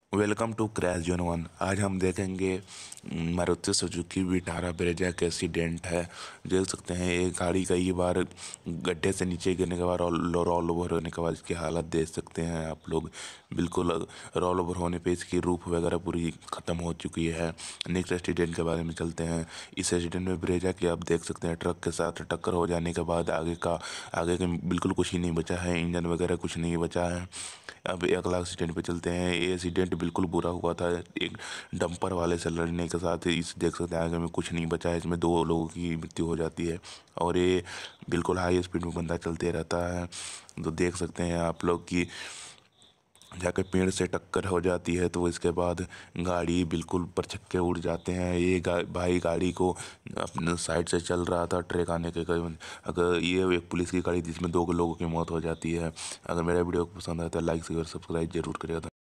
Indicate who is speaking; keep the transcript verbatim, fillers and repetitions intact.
Speaker 1: Welcome to crash zone one. आज हम देखेंगे मारुति सुजुकी विटारा ब्रेजा का एक्सीडेंट है। देख सकते हैं एक गाड़ी कई बार गड्ढे से नीचे गिरने के बाद रोल ओवर होने के बाद इसकी हालत देख सकते हैं आप लोग। बिल्कुल रोल ओवर होने पे इसकी रूफ वगैरह पूरी ख़त्म हो चुकी है। नेक्स्ट एक्सीडेंट के बारे में चलते हैं। इस एक्सीडेंट में ब्रेजा की आप देख सकते हैं ट्रक के साथ टक्कर हो जाने के बाद आगे का आगे का बिल्कुल कुछ ही नहीं बचा है, इंजन वगैरह कुछ नहीं बचा है। अब अगला एक्सीडेंट पे चलते हैं। ये एक्सीडेंट बिल्कुल बुरा हुआ था एक डंपर वाले से लड़ने के साथ। इस देख सकते हैं आगे में कुछ नहीं बचा है, इसमें दो लोगों की मृत्यु हो जाती है और ये बिल्कुल हाई स्पीड में बंदा चलते रहता है। तो देख सकते हैं आप लोग कि जाके पेड़ से टक्कर हो जाती है तो इसके बाद गाड़ी बिल्कुल पर छक्के उड़ जाते हैं। ये गा, भाई गाड़ी को अपने साइड से चल रहा था ट्रक आने के करीब। अगर ये एक पुलिस की गाड़ी जिसमें दो लोगों की मौत हो जाती है। अगर मेरा वीडियो को पसंद आया तो लाइक शेयर सब्सक्राइब जरूर करिएगा।